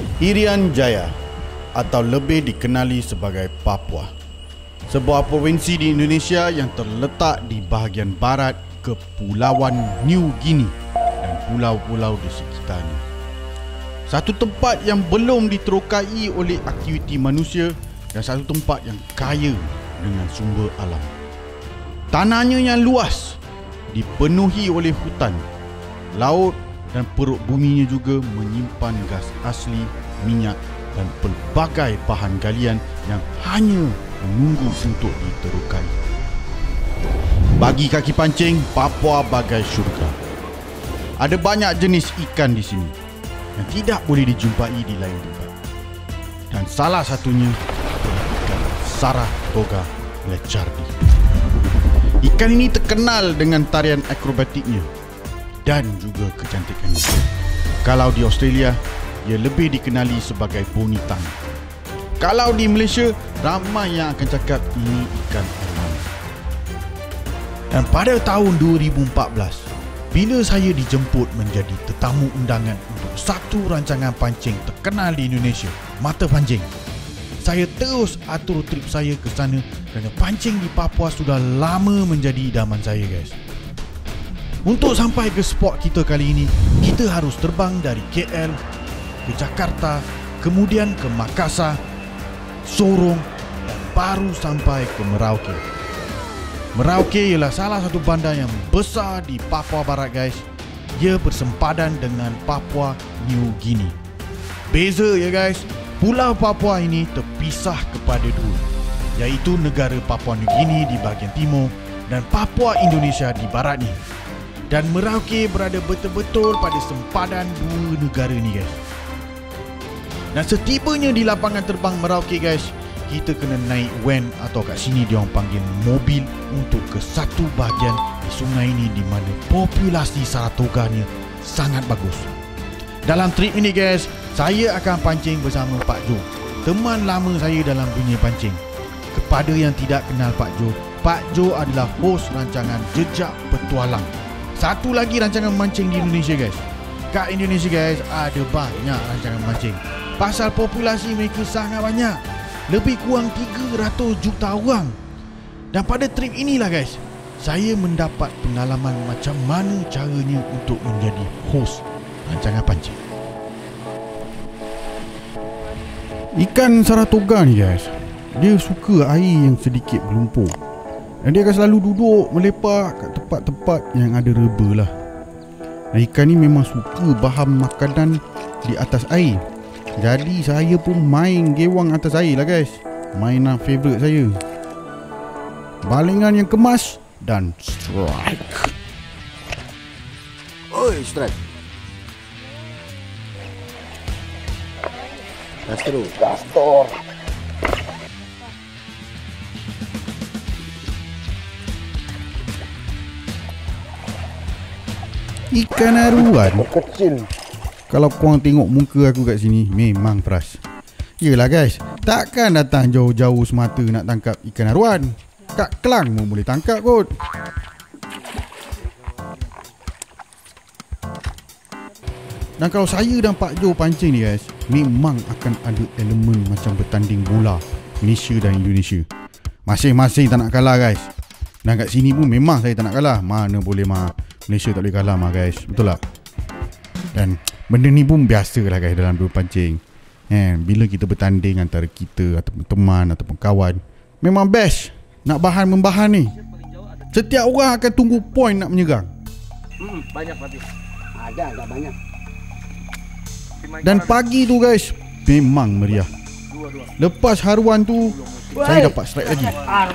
Irian Jaya atau lebih dikenali sebagai Papua, sebuah provinsi di Indonesia yang terletak di bahagian barat Kepulauan New Guinea dan pulau-pulau di sekitarnya. Satu tempat yang belum diterokai oleh aktiviti manusia dan satu tempat yang kaya dengan sumber alam. Tanahnya yang luas dipenuhi oleh hutan, laut dan perut buminya juga menyimpan gas asli, minyak dan pelbagai bahan galian yang hanya menunggu untuk diterokai. Bagi kaki pancing, Papua bagai syurga. Ada banyak jenis ikan di sini yang tidak boleh dijumpai di lain tempat. Dan salah satunya adalah ikan Saratoga Lechardi. Ikan ini terkenal dengan tarian akrobatiknya dan juga kecantikannya. Kalau di Australia, ia lebih dikenali sebagai bonitang. Kalau di Malaysia, ramai yang akan cakap ini ikan arowana. Dan pada tahun 2014, bila saya dijemput menjadi tetamu undangan untuk satu rancangan pancing terkenal di Indonesia, Mata Pancing, saya terus atur trip saya ke sana kerana pancing di Papua sudah lama menjadi idaman saya, guys. Untuk sampai ke spot kita kali ini, kita harus terbang dari KL ke Jakarta, kemudian ke Makassar, Sorong dan baru sampai ke Merauke. Merauke ialah salah satu bandar yang besar di Papua Barat, guys. Ia bersempadan dengan Papua New Guinea. Beza ya, guys. Pulau Papua ini terpisah kepada dua, iaitu negara Papua New Guinea di bahagian timur dan Papua Indonesia di barat ni. Dan Merauke berada betul-betul pada sempadan dua negara ni, guys. Dan setibanya di lapangan terbang Merauke, guys, kita kena naik van atau kat sini dia orang panggil mobil untuk ke satu bahagian di sungai ini di mana populasi Saratoganya sangat bagus. Dalam trip ini, guys, saya akan pancing bersama Pak Jo, teman lama saya dalam dunia pancing. Kepada yang tidak kenal Pak Jo adalah hos rancangan Jejak Petualang, satu lagi rancangan mancing di Indonesia, guys. Kat Indonesia, guys, ada banyak rancangan mancing. Pasal populasi mereka sangat banyak, lebih kurang 300 juta orang. Dan pada trip inilah, guys, saya mendapat pengalaman macam mana caranya untuk menjadi hos rancangan pancing. Ikan Saratoga ni, guys, dia suka air yang sedikit berlumpur. Dan dia akan selalu duduk melepak kat tempat-tempat yang ada reba lah. Dan ikan ni memang suka bahan makanan di atas air. Jadi saya pun main gewang atas air lah, guys. Mainan favourite saya. Balingan yang kemas dan strike. Oi, strike. Gastor. Ikan aruan Kecil. Kalau korang tengok muka aku kat sini, memang peras. Yelah, guys, takkan datang jauh-jauh semata nak tangkap ikan aruan. Kat Kelang pun boleh tangkap kot. Dan kalau saya dan Pak Jo pancing ni, guys, memang akan ada elemen macam bertanding bola Malaysia dan Indonesia. Masing-masing tak nak kalah, guys. Dan kat sini pun memang saya tak nak kalah. Mana boleh Malaysia tak boleh kalah guys. Betul tak? Dan benda ni pun biasa lah, guys, dalam dua pancing. Bila kita bertanding antara kita ataupun teman ataupun kawan, memang best nak bahan-membahan ni. Setiap orang akan tunggu point nak menyerang. Banyak berarti. Ada agak banyak. Dan pagi tu, guys, memang meriah. Lepas haruan tu, saya dapat strike lagi.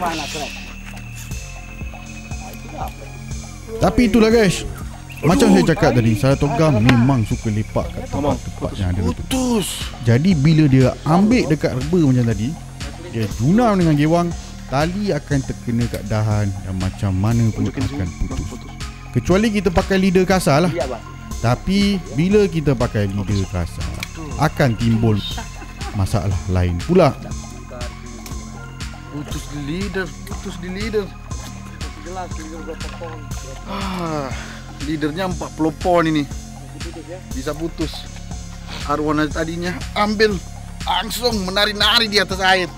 Tapi itulah, guys, macam saya cakap tadi, Saratoga memang suka lepak kat tempat-tempat yang ada reba. Jadi bila dia ambil dekat reba macam tadi, dia junam dengan gewang, tali akan terkena kat dahan dan macam mana pun akan putus. Kecuali kita pakai leader kasar lah. Tapi bila kita pakai leader kasar, akan timbul masalah lain pula. Putus di leader. Leadernya 40 pon ini. Bisa putus. arwana tadinya ambil, langsung menari-nari di atas air.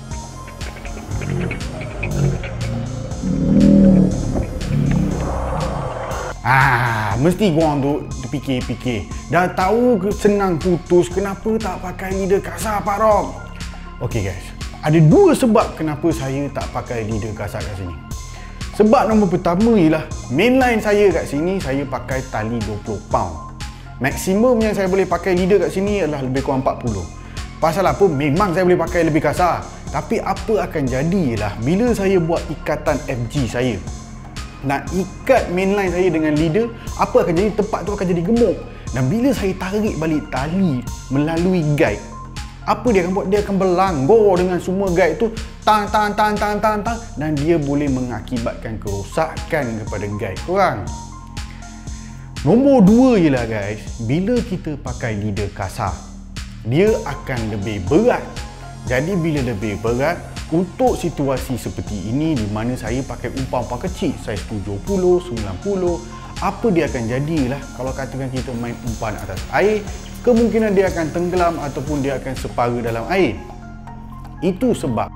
Mesti korang tu fikir-fikir. Dah tahu senang putus, kenapa tak pakai leader kasar Pak Rob? Okey guys, ada dua sebab kenapa saya tak pakai leader kasar kat sini. Sebab nombor pertama ialah mainline saya kat sini, saya pakai tali 20 pound. Maksimum yang saya boleh pakai leader kat sini adalah lebih kurang 40. Pasal apa? Memang saya boleh pakai lebih kasar. Tapi apa akan jadi ialah bila saya buat ikatan FG saya, nak ikat mainline saya dengan leader, apa akan jadi? Tempat tu akan jadi gemuk. Dan bila saya tarik balik tali melalui guide, apa dia akan buat? Dia akan berlanggor dengan semua guide tu, tang, dan dia boleh mengakibatkan kerosakan kepada guide korang. Nombor dua ialah guys, bila kita pakai leader kasar, dia akan lebih berat. Jadi bila lebih berat, untuk situasi seperti ini di mana saya pakai umpan-umpan kecil saiz 70, 90, apa dia akan jadilah kalau katakan kita main umpan atas air, kemungkinan dia akan tenggelam ataupun dia akan separa dalam air. Itu sebab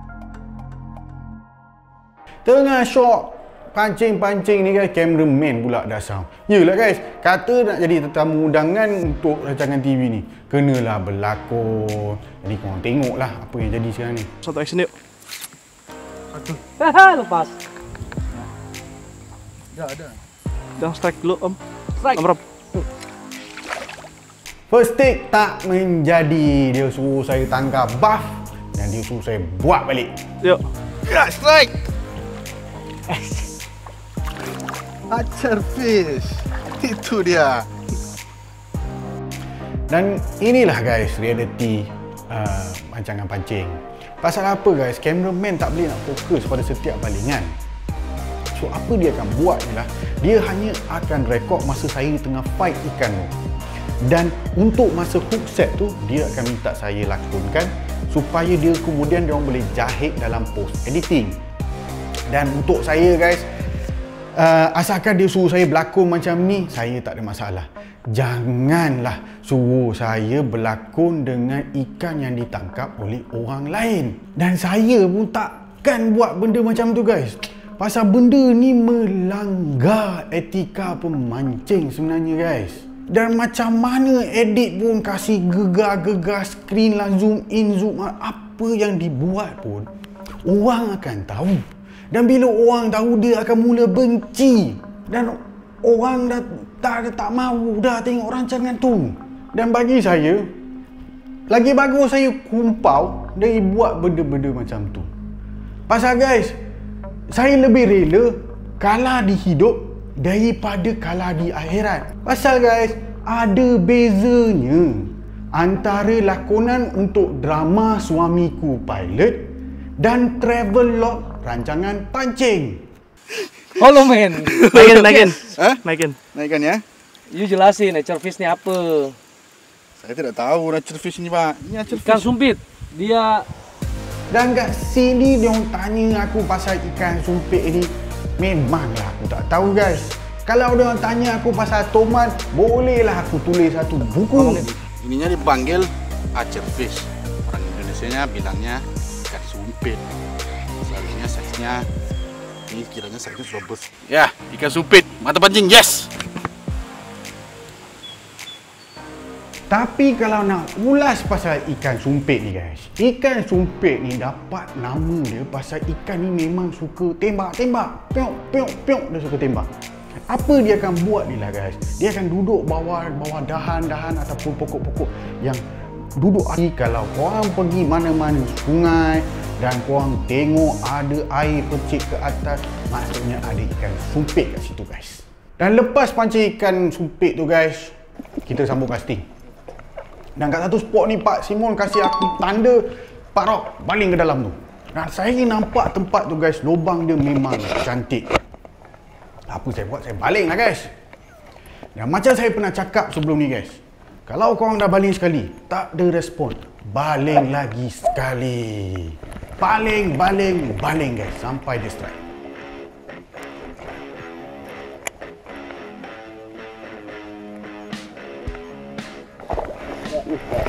tengah shot pancing-pancing ni guys, cameraman pula dasar. Yelah guys, kata nak jadi tetamu undangan untuk rancangan TV ni, kenalah berlakon. Jadi korang tengoklah apa yang jadi sekarang ni. Satu action yuk. Aduh. Lepas. Ada. Jangan strike dulu om. Strike. Om Rob. First take tak menjadi, dia suruh saya tangkap buff dan dia suruh saya buat balik. Yuk. Ya, strike! Acar fish. Itu dia. Dan inilah guys reality rancangan pancing. Pasal apa guys, cameraman tak boleh nak fokus pada setiap balingan. So apa dia akan buat ialah dia hanya akan rekod masa saya tengah fight ikan tu. Dan untuk masa hook set tu, dia akan minta saya lakonkan supaya dia kemudian dia orang boleh jahit dalam post editing. Dan untuk saya guys, asalkan dia suruh saya berlakon macam ni, saya tak ada masalah. Janganlah suruh saya berlakon dengan ikan yang ditangkap oleh orang lain. Dan saya pun takkan buat benda macam tu guys. Pasal benda ni melanggar etika pemancing sebenarnya guys. Dan macam mana edit pun kasih gegar-gegar screen lah, zoom in, zoom out, apa yang dibuat pun orang akan tahu. Dan bila orang tahu, dia akan mula benci. Dan orang dah tak mahu dah tengok rancangan tu. Dan bagi saya, lagi bagus saya kumpau dari buat benda-benda macam tu. Pasal guys, saya lebih rela kalah di hidup daripada kalah di akhirat. Pasal guys, ada bezanya antara lakonan untuk drama Suamiku Pilot dan travel rancangan pancing. Halo men. Naikin. Hah? Naikin. Naikkan ya. You jelasin nature fish ni apa? Saya tidak tahu nature fish ni pak. Ini nature Ikan fish. sumpit. Dia Dan kat sini dia orang tanya aku pasal ikan sumpit ni, memanglah aku tak tahu guys. Kalau dia orang tanya aku pasal tomat, bolehlah aku tulis satu buku. Ininya dipanggil acer fish. Orang Indonesianya bilangnya ikan sumpit. Seharusnya size-nya ini kiranya size-nya sudah besar. Ya, ikan sumpit. Mata pancing, yes. Tapi kalau nak ulas pasal ikan sumpit ni guys, ikan sumpit ni dapat nama dia pasal ikan ni memang suka tembak-tembak. Piok, dia suka tembak. Apa dia akan buat ni lah guys, dia akan duduk bawah dahan-dahan ataupun pokok-pokok yang duduk air. Kalau korang pergi mana-mana sungai dan korang tengok ada air percik ke atas, maksudnya ada ikan sumpit kat situ guys. Dan lepas pancing ikan sumpit tu guys, kita sambung casting. Dan kat satu spot ni Pak Simon kasih aku tanda, Pak Rob baling ke dalam tu. Dan saya nampak tempat tu guys, lubang dia memang cantik. Apa saya buat? Saya baling lah guys. Dan macam saya pernah cakap sebelum ni guys, kalau korang dah baling sekali tak ada respon, baling lagi sekali. Baling guys sampai dia strike.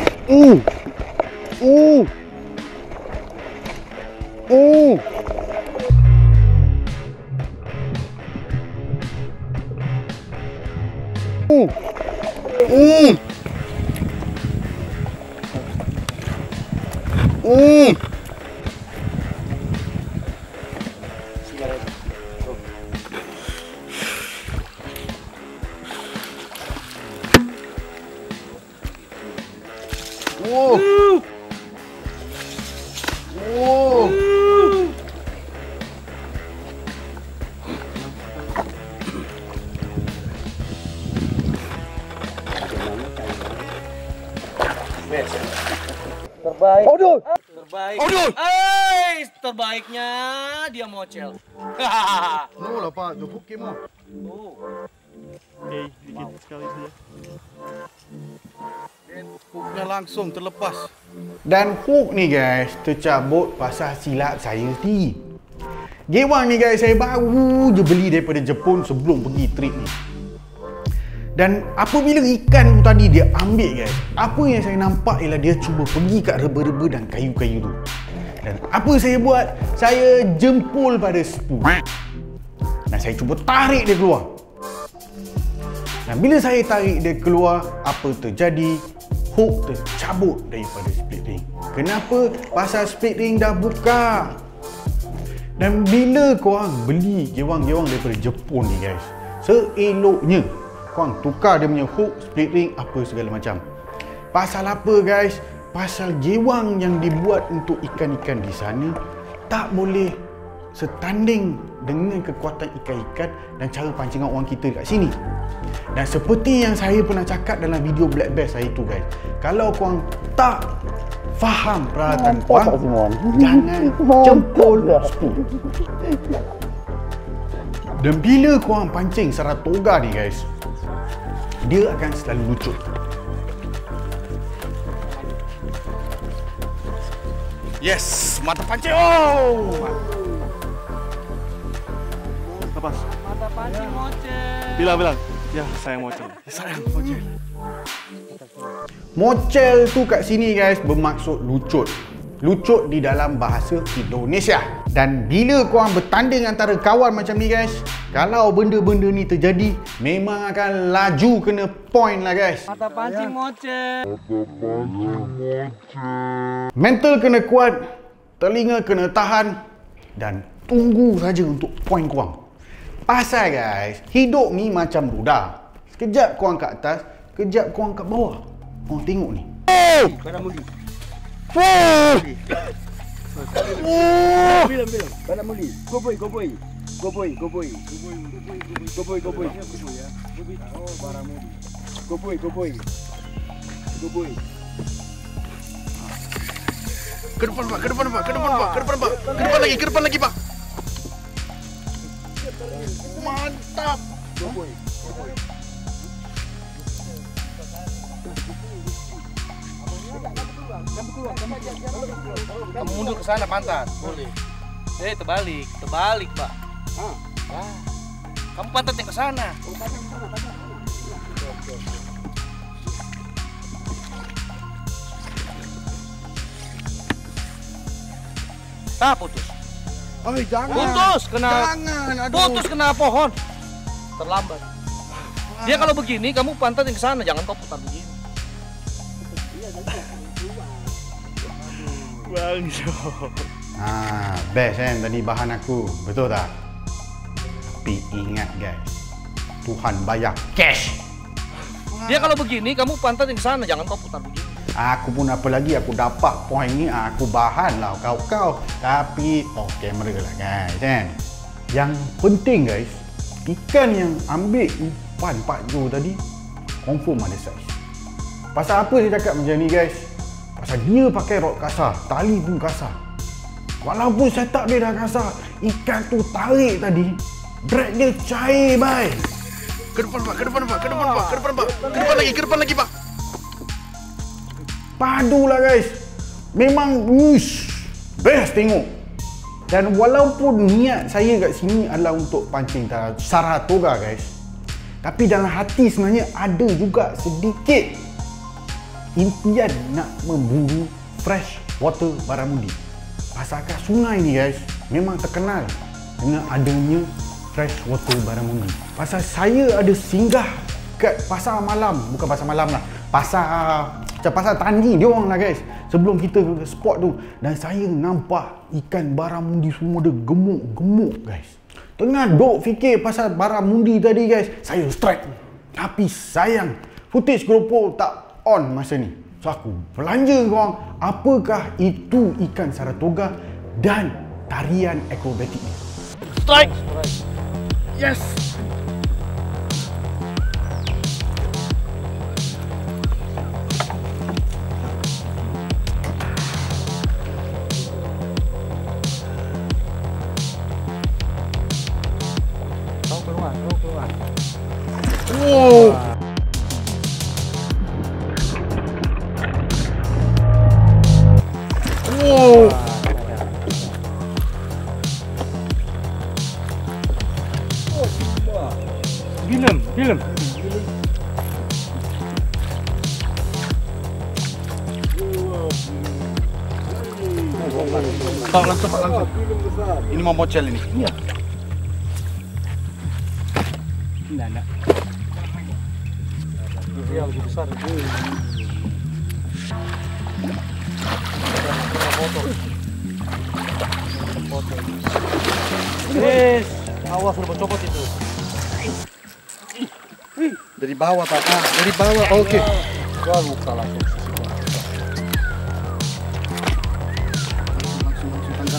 Terbaik. Aduh. Terbaik. Aduh. Terbaiknya dia mocel. No lah Pak, gebuk kemo. Oke, dikit sekali saja. Hooknya langsung terlepas. Dan hook ni guys, tercabut pasal silap saya sendiri. Gewang ni guys, saya baru je beli daripada Jepun sebelum pergi trip ni. Dan apabila ikan tu tadi dia ambil guys, apa yang saya nampak ialah dia cuba pergi kat reba-reba dan kayu-kayu tu. Dan apa saya buat? Saya jempol pada spool. Dan saya cuba tarik dia keluar. Dan bila saya tarik dia keluar, apa terjadi? Hook tercabut daripada split ring. Kenapa? Pasal split ring dah buka. Dan bila korang beli gewang-gewang daripada Jepun ni guys, seeloknya korang tukar dia punya hook, split ring, apa segala macam. Pasal apa guys? Pasal gewang yang dibuat untuk ikan-ikan di sana tak boleh setanding dengan kekuatan ikan-ikan dan cara pancingan orang kita dekat sini. Dan seperti yang saya pernah cakap dalam video Black Bass hari tu guys, kalau korang tak faham peralatan korang, jangan jempol spool. Dan bila korang pancing Saratoga ni guys, dia akan selalu lucut. Yes, mata pancing. Oh. Lepas. Mata pancing mocel. Bilang. Ya, sayang mocel. Sayang mocel. Mocel tu kat sini guys bermaksud lucut. Lucut di dalam bahasa Indonesia. Dan bila korang bertanding antara kawan macam ni guys, kalau benda-benda ni terjadi, memang akan laju kena point lah guys. Mata pancing mocel. Mental kena kuat, telinga kena tahan, dan tunggu saja untuk point korang. Pasal guys, hidup ni macam roda. Sekejap korang kat atas, sekejap korang kat bawah. Korang tengok ni. Barang muli. Bilang. Barang muli. Go boy. Oh, barang muli. Go boy. Ke depan Pak, ke depan lagi Pak. Mantap. Go boy. Kamu mundur ke sana pantat. Boleh. Terbalik, Pak. Kamu pantatnya ke sana. Putus. Oh, jangan. Putus kena. Jangan, aduh. Putus kena pohon. Terlambat. Dia kalau begini kamu pantatnya ke sana, jangan kau putar begini. Bang Jo. Best kan tadi bahan aku, betul tak? Tapi ingat guys, Tuhan bayar cash. Dia kalau begini kamu pantatnya ke sana, jangan kau putar begini. Aku pun apa lagi, aku dapat point ni, aku bahan lah kau. Tapi off camera lah guys kan. Yang penting guys, ikan yang ambil umpan Pak Jo tadi confirm ada saiz. Pasal apa saya cakap macam ni guys? Pasal dia pakai rod kasar, tali pun kasar. Walaupun setup dia dah kasar, ikan tu tarik tadi, drag dia cair bye. Ke depan lagi Pak. Padu lah guys. Memang best tengok. Dan walaupun niat saya kat sini adalah untuk pancing Saratoga guys, tapi dalam hati sebenarnya ada juga sedikit impian nak memburu fresh water Baramundi. Pasal kat sungai ni guys, memang terkenal dengan adanya fresh water Baramundi. Pasal saya ada singgah kat pasar malam, bukan pasar malam lah, pasar Tanji dia orang lah guys, sebelum kita ke spot tu, dan saya nampak ikan Baramundi semua dia gemuk-gemuk guys. Tengah duk fikir pasal Baramundi tadi guys, saya strike. Tapi sayang, footage GoPro tak on masa ni. So aku belanja korang, apakah itu ikan Saratoga dan tarian akrobatik ni. Strike! Yes! Keluar. Wow! Wow! Film. Langsung. Ini mau bocel ini. Iya. Nah. Dia lebih besar. Yes, awas udah copot itu. Dari bawah Pak. Dari bawah. Oke. Gua luka langsung. Langsung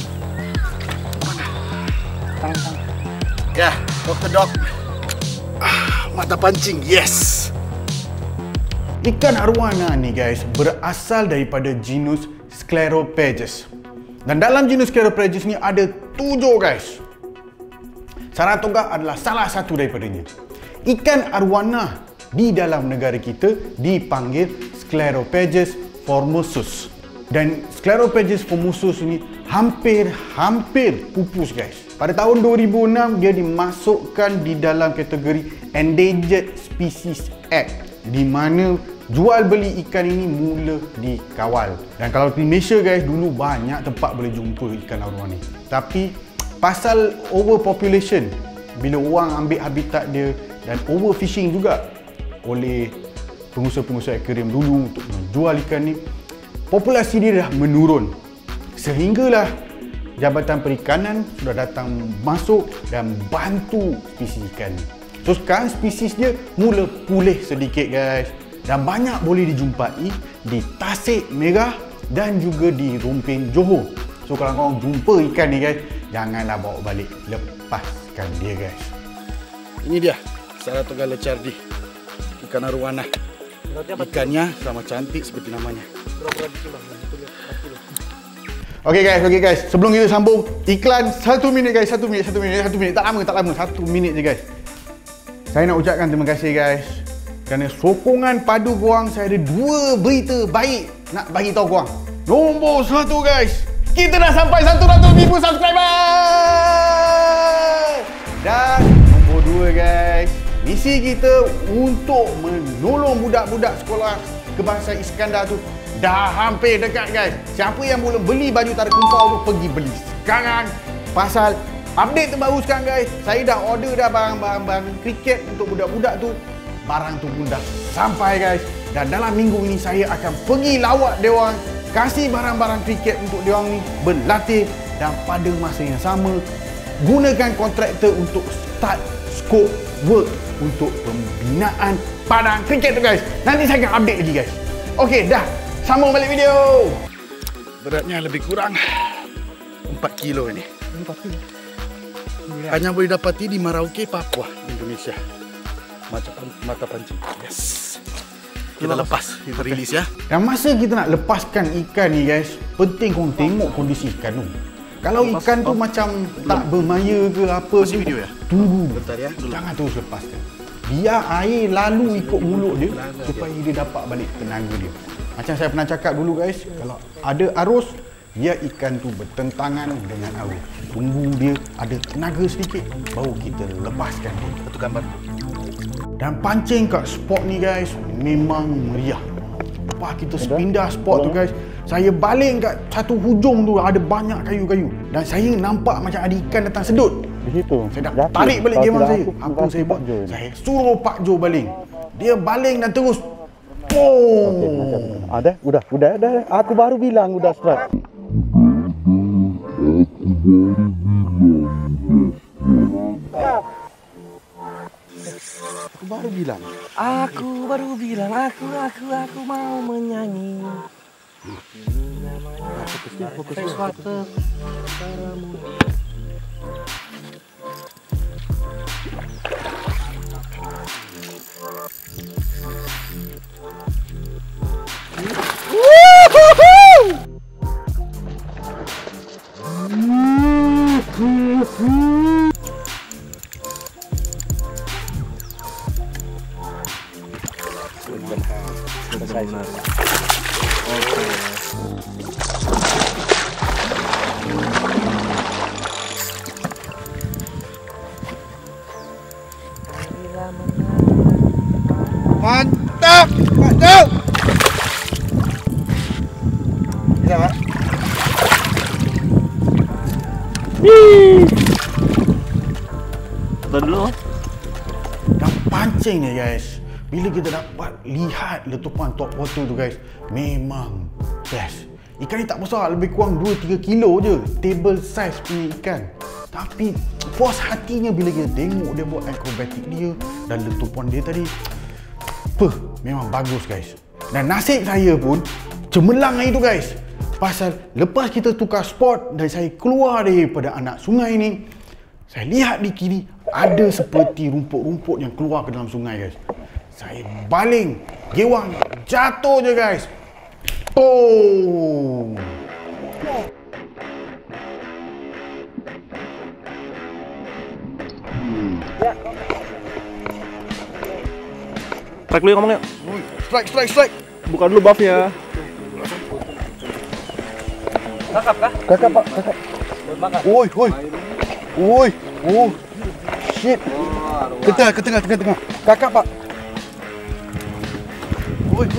tangkap. Ya, Dr. Dog. Mata pancing. Yes. Ikan arowana ni guys berasal daripada genus Sclerophages. Dan dalam genus Sclerophages ni ada 7 guys. Saratoga adalah salah satu daripadanya. Ikan arowana di dalam negara kita dipanggil Sclerophages formosus. Dan Sclerophages formosus ni hampir pupus guys. Pada tahun 2006 dia dimasukkan di dalam kategori Endangered Species Act, di mana jual beli ikan ini mula dikawal. Dan kalau di Malaysia guys, dulu banyak tempat boleh jumpa ikan arowana ni. Tapi pasal overpopulation, bila orang ambil habitat dia, dan overfishing juga oleh pengusaha-pengusaha akuarium dulu untuk menjual ikan ni, populasi dia dah menurun. Sehinggalah Jabatan Perikanan sudah datang masuk dan bantu spesies ikan ni. So sekarang spesies dia mula pulih sedikit guys, dan banyak boleh dijumpai di Tasik Merah dan juga di Rumpin Johor. So kalau korang jumpa ikan ni guys, janganlah bawa balik, lepaskan dia guys. Ini dia Saratoga lecardi, ikan arowana. Ikannya sama cantik seperti namanya. Okey guys, sebelum kita sambung iklan 1 minit guys, 1 minit, tak lama, 1 minit je guys. Saya nak ucapkan terima kasih guys kerana sokongan padu korang. Saya ada 2 berita baik nak bagi tahu korang. Nombor 1 guys, kita dah sampai 100,000 subscriber. Dan nombor 2 guys, misi kita untuk menolong budak-budak sekolah kebangsaan Iskandar tu dah hampir dekat guys. Siapa yang belum beli baju tara kumpau tu, pergi beli sekarang. Pasal update terbaru sekarang guys, saya dah order dah barang-barang kriket untuk budak-budak tu. Barang tu pun dah sampai guys. Dan dalam minggu ini saya akan pergi lawat dia orang, kasih barang-barang kriket untuk dia orang ni berlatih. Dan pada masa yang sama, gunakan kontraktor untuk start scope work untuk pembinaan padang kriket tu guys. Nanti saya akan update lagi guys. Okey, dah. Sambung balik video. Beratnya lebih kurang 4 kilo ini. 4 kilo. Hanya boleh dapati di Merauke, Papua, Indonesia. Mata pancing. Yes. Kita lepas, kita rilis ya. Dan masa kita nak lepaskan ikan ni guys, penting korang tengok kondisi ikan tu. Kalau ikan tu macam tak bermaya ke apa tu, video ya? Tunggu. Bentar ya. Jangan terus lepaskan. Biar air lalu ikut mulut dia supaya dia dapat balik tenaga dia. Macam saya pernah cakap dulu guys, kalau ada arus, biar ikan tu bertentangan dengan arus. Tunggu dia ada tenaga sedikit, baru kita lepaskan dia. Satu gambar. Dan pancing kat spot ni guys, memang meriah. Lepas kita pindah spot tu guys, saya baling kat satu hujung tu ada banyak kayu-kayu. Dan saya nampak macam ada ikan datang sedut. Di situ. Saya dah tarik balik gemang saya. Apa saya buat? Saya suruh Pak Jo baling. Dia baling dan terus Ada, udah. Aku baru bilang udah strike. Aku baru bilang, aku mau menyanyi. Freshwater Baramudi. Mantap, Pak Jo. Bisa, Pak? Tuh dulu. Dah pancing ni guys. Bila kita dapat lihat letupan top water tu guys, memang best. Ikan ni tak besar, lebih kurang 2-3 kilo je. Table size punya ikan. Tapi puas hatinya bila kita tengok dia buat akrobatik dia dan letupan dia tadi. Memang bagus guys. Dan nasib saya pun cemerlang hari tu guys. Pasal lepas kita tukar spot dan saya keluar daripada anak sungai ni, saya lihat di kiri ada seperti rumput-rumput yang keluar ke dalam sungai guys. Saya baling, gewang jatuh je guys. Boom. Strike dulu ya ngomongnya. Strike. Buka dulu buffnya. Kakap kah? Kakak Pak, kakak. Makan. Woi. Oh. Shit. Ke tengah. Kakak Pak. Woi.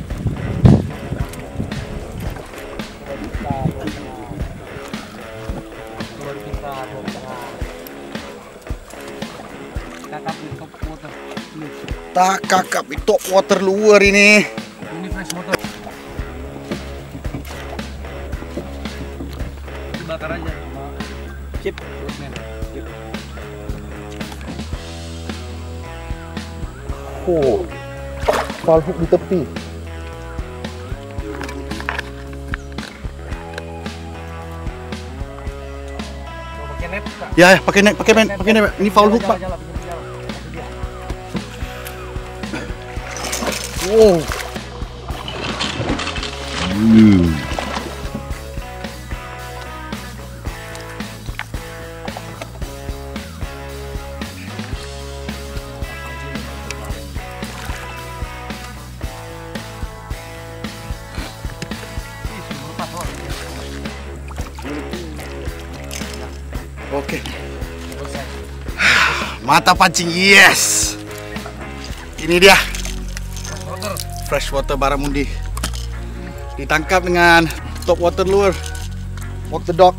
Tak kakak di top water luar ini. Ini fresh water. Dibakar aja. Chip. Oh. Salhook di tepi. Pakai net. Ya, pakai net. Ini foul hook, Pak. Wow. Okey. Mata pancing, yes. Ini dia. Freshwater Baramudi. Ditangkap dengan top water lure. Water dog.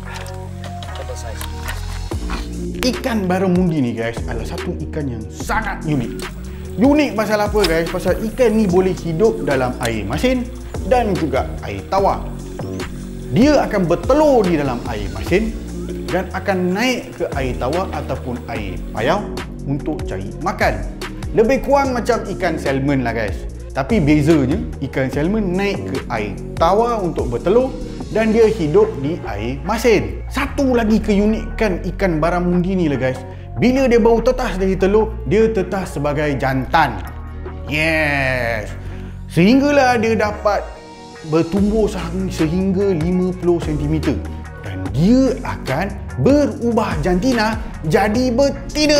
Ikan Baramudi ni guys adalah satu ikan yang sangat unik. Unik pasal apa guys? Pasal ikan ni boleh hidup dalam air masin dan juga air tawar. Dia akan bertelur di dalam air masin dan akan naik ke air tawar ataupun air payau untuk cari makan. Lebih kurang macam ikan salmon lah guys. Tapi bezanya, ikan salmon naik ke air tawar untuk bertelur dan dia hidup di air masin. Satu lagi keunikan ikan Baramudi ni lah guys. Bila dia baru tetas dari telur, dia tetas sebagai jantan. Yes. Sehinggalah dia dapat bertumbuh sehingga 50 cm. Dan dia akan berubah jantina jadi betina.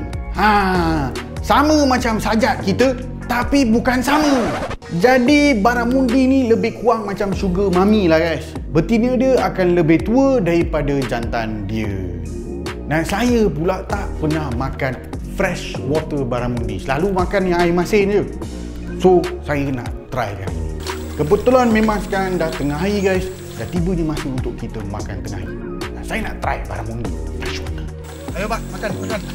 Sama macam sajak kita, tapi bukan sama. Jadi Baramudi ni lebih kurang macam sugar mami lah guys. Betina dia akan lebih tua daripada jantan dia. Dan saya pula tak pernah makan fresh water Baramudi. Selalu makan yang air masin je. So saya nak try kali ni. Kebetulan memang sekarang dah tengah hari guys. Dah tibanya masa untuk kita makan tengah hari. Dan saya nak try barramundi fresh water. Ayo Pak, makan.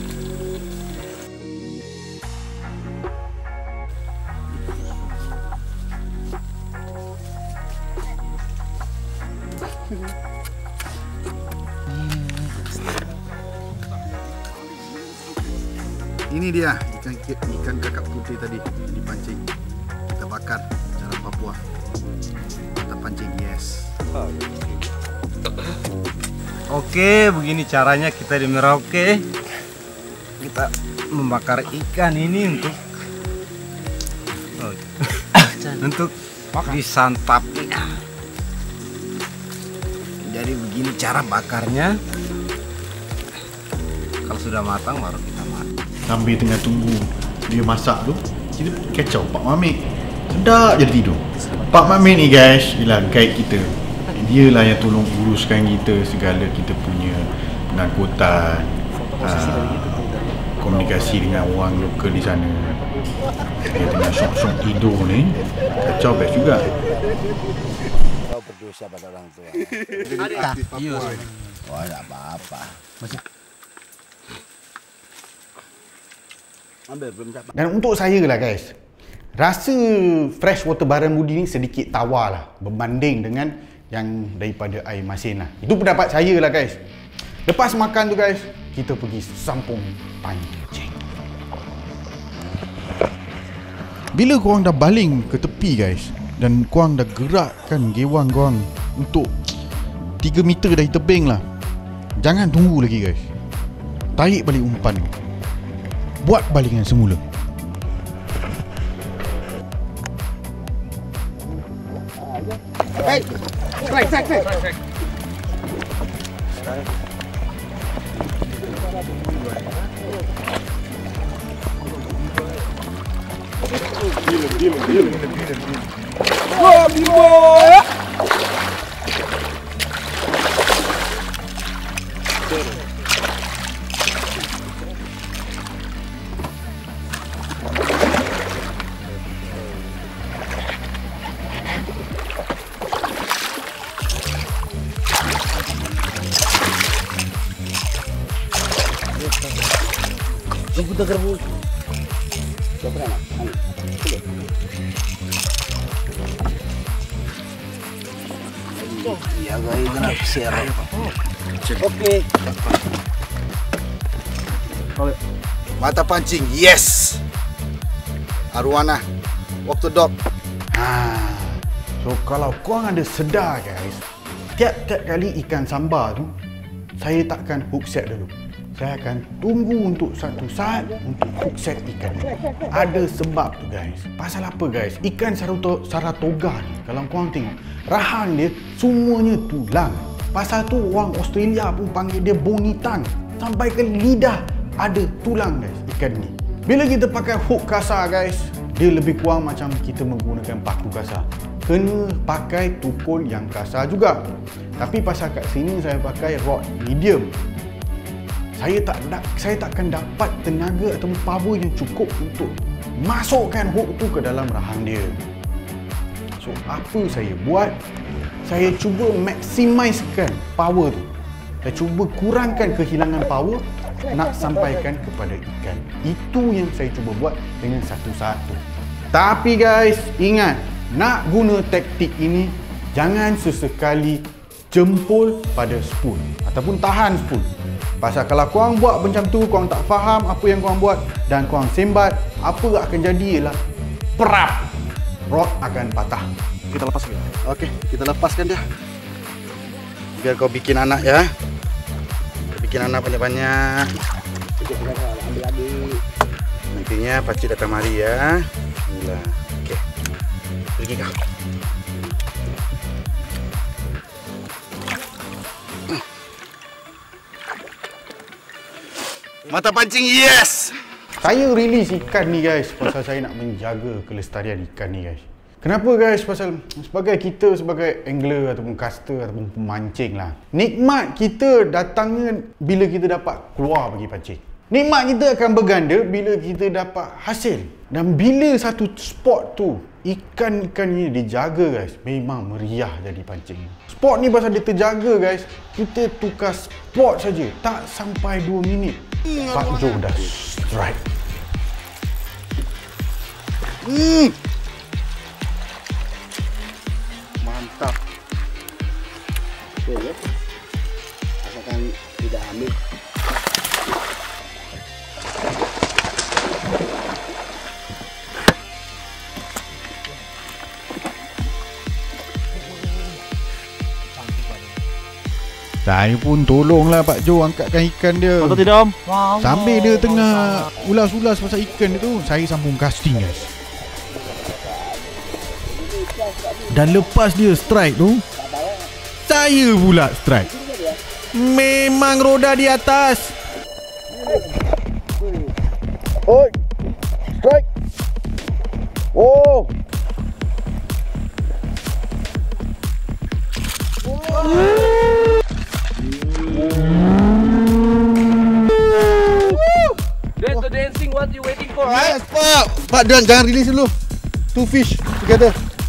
Ini dia ikan kakap putih tadi dipancing. Kita bakar cara Papua. Kita pancing, yes. Oke, begini caranya kita di Merauke. Kita membakar ikan ini untuk disantap. Jadi begini cara bakarnya. Kalau sudah matang baru kita makan. Sambil tengah tunggu dia masak tu, kita kacau Pak Mamik. Sedap je tidur. Pak Mamik ni guys, ialah guide kita. Dia lah yang tolong uruskan kita segala kita punya pengangkutan, komunikasi dengan orang lokal di sana. Dia tengah syok-syok tidur ni, kacau best juga. Kau berdosa pada orang tua. Iya. Wah, tak apa-apa. Ambil belum dapat. Dan untuk saya lah guys, rasa fresh water barramundi ni sedikit tawar lah berbanding dengan yang daripada air masin lah. Itu pendapat saya lah guys. Lepas makan tu guys, kita pergi sampung pancing. Bila korang dah baling ke tepi guys, dan korang dah gerakkan gewang korang untuk 3 meter dari tebing lah, jangan tunggu lagi guys. Tarik balik umpan tu. Buat balingan semula. Hey, strike. Wah, Bimo! Kita gerbus. Siapa nak? Ya guys, nak share. Okey. Mata pancing, yes. Arwana, walk the dog. So kalau korang ada sedar guys, tiap-tiap kali ikan sambar tu, saya takkan hook set dulu. Saya akan tunggu untuk satu saat untuk hook set ikan ni. Ada sebab tu guys. Pasal apa guys? Ikan Saratoga ni, kalau korang tengok, rahang dia semuanya tulang. Pasal tu orang Australia pun panggil dia bonitan. Sampai ke lidah ada tulang guys ikan ni. Bila kita pakai hook kasar guys, dia lebih kurang macam kita menggunakan paku kasar. Kena pakai tukul yang kasar juga. Tapi pasal kat sini saya pakai rod medium, saya takkan dapat tenaga atau power yang cukup untuk masukkan hook tu ke dalam rahang dia. So apa saya buat? Saya cuba maximiskan power tu. Saya cuba kurangkan kehilangan power nak sampaikan kepada ikan. Itu yang saya cuba buat dengan satu saat tu. Tapi guys, ingat, nak guna taktik ini jangan sesekali jempol pada spool ataupun tahan spool. Pasal kalau korang buat macam tu, korang tak faham apa yang korang buat dan korang sembat, apa akan jadi ialah perap, rod akan patah. Kita lepaskan. Okey, kita lepaskan dia. Biar kau bikin anak ya. Bikin anak banyak-banyak. Ambil lagi. Nantinya pakcik datang mari ya. Bismillah. Okey. Pergi kau. Mata pancing, yes! Saya release ikan ni guys pasal saya nak menjaga kelestarian ikan ni guys. Kenapa guys? Pasal sebagai angler ataupun caster ataupun pemancing lah, nikmat kita datangnya bila kita dapat keluar pergi pancing. Nikmat kita akan berganda bila kita dapat hasil. Dan bila satu spot tu ikan-ikan ni dijaga guys, memang meriah jadi pancing. Spot ni pasal dia terjaga guys. Kita tukar spot saja, tak sampai 2 minit Pak Jo dah strike. Mantap. Betul ya. Asalkan tidak ambil. Saya pun tolonglah Pak Jo angkatkan ikan dia. Betul tidak Om? Wow. Sambil dia tengah ulas-ulas pasal ikan dia tu, saya sambung casting guys. Dan lepas dia strike tu, saya pula strike. Memang roda di atas. Oi. Strike. Oh. That's the dancing what you waiting for, right? Yes, Pak. Pak, jangan release dulu. 2 fish together.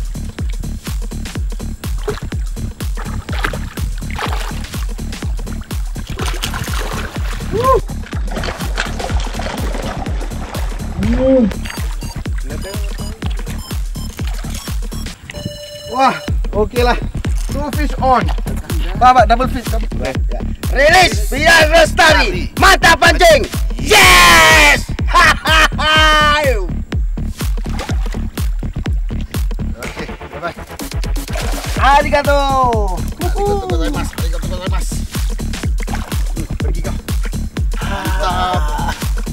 Wah, okey lah. 2 fish on. Pak, double fish. Release biar lestari. Mata pancing. Yes! Okey, bye-bye. Arigato. Arigato gozaimasu. Pergi kau. Mantap.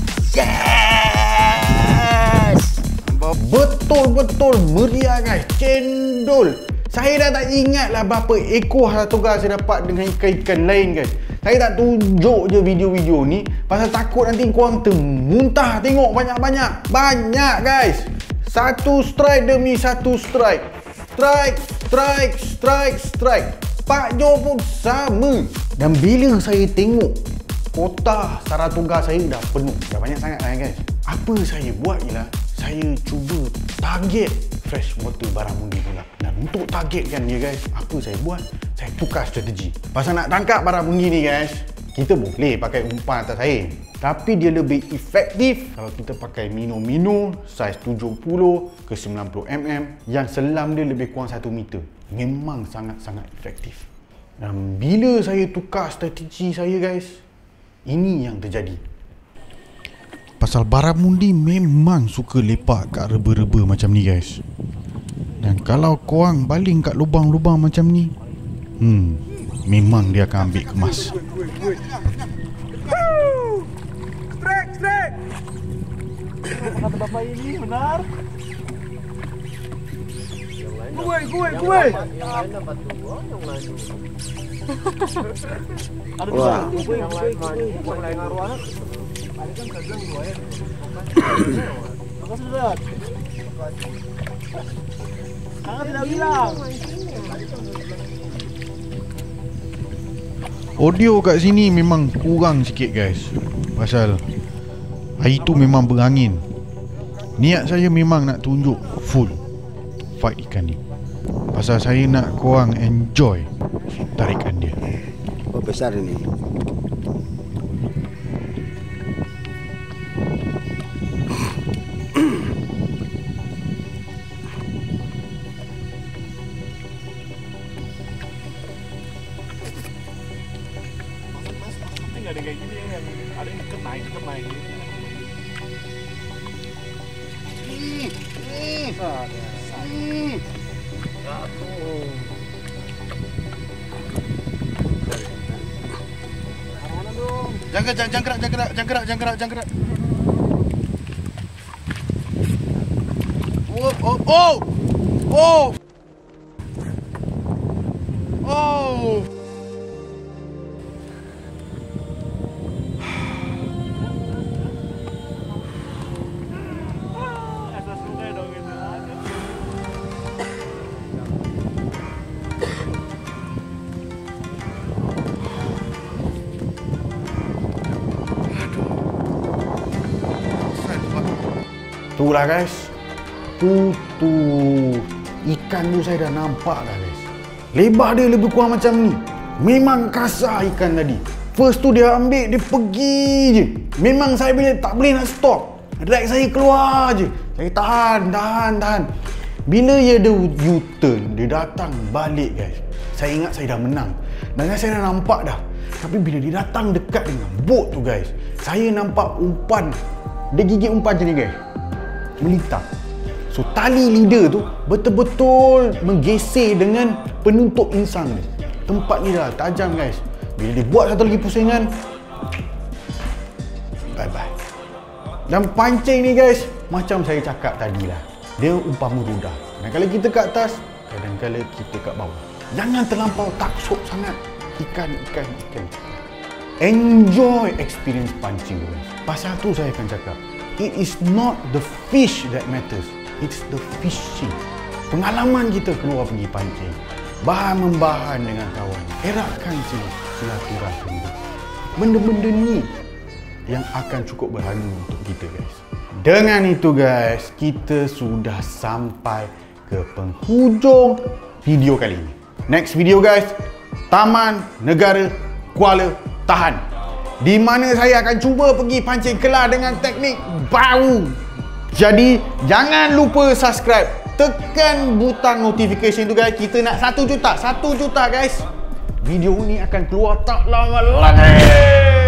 Yes! Betul-betul meriah guys. Cendol. Saya dah tak ingat lah berapa ekor hatoga saya dapat dengan ikan-ikan lain guys. Saya tak tunjuk je video-video ni pasal takut nanti korang termuntah tengok banyak-banyak. Banyak guys. Satu strike demi satu strike. Strike. Pak Jo pun sama. Dan bila saya tengok kotak Saratoga saya dah penuh, dah banyak sangat lah guys. Apa saya buat ialah saya cuba target freshwater barramundi pula. Dan untuk targetkan dia guys, apa saya buat? Saya tukar strategi. Pasal nak tangkap barramundi ni guys, kita boleh pakai umpan atas air, tapi dia lebih efektif kalau kita pakai mino saiz 70 ke 90 mm yang selam dia lebih kurang 1 meter. Memang sangat-sangat efektif. Dan bila saya tukar strategi saya guys, ini yang terjadi. Pasal barramundi memang suka lepak kat reba-reba macam ni guys. Dan kalau korang baling kat lubang-lubang macam ni, memang dia akan ambil kemas. Strike. Kata bapak ini benar. Gue. Wah. Tidak bilang. Audio kat sini memang kurang sikit guys, pasal hari tu memang berangin. Niat saya memang nak tunjuk full fight ikan ni, pasal saya nak korang enjoy tarikan dia. Oh, besar ini. Ada kayak gini yang ada yang deket naik gitu. Jangan gerak. Oh. Itulah guys. Tu ikan tu saya dah nampak dah guys. Lebar dia lebih kurang macam ni. Memang kasar ikan tadi. First tu dia ambil, dia pergi je. Memang saya tak boleh nak stop. Drag saya keluar je. Saya tahan. Bila dia ada U-turn, dia datang balik guys. Saya ingat saya dah menang. Dan saya dah nampak dah. Tapi bila dia datang dekat dengan bot tu guys, saya nampak umpan. Dia gigit umpan macam ni guys. Melintang. So tali leader tu betul-betul menggeser dengan penutup insang ni. Tempat ni dah tajam guys. Bila dia buat satu lagi pusingan, bye-bye. Dan pancing ni guys, macam saya cakap tadi lah, dia umpama rudal. Kadang-kadang kita kat atas, kadang-kadang kita kat bawah. Jangan terlampau taksub sangat ikan. Enjoy experience pancing guys. Pasal tu saya akan cakap, it is not the fish that matters, it's the fishing. Pengalaman kita keluar pergi pancing, bahan-membahan dengan kawan, eratkan silaturahmi. Benda-benda ni yang akan cukup berharga untuk kita guys. Dengan itu guys, kita sudah sampai ke penghujung video kali ini. Next video guys, Taman Negara Kuala Tahan, di mana saya akan cuba pergi pancing kelar dengan teknik baru. Jadi jangan lupa subscribe, tekan butang notification tu guys. Kita nak 1 juta guys. Video ni akan keluar tak lama lagi.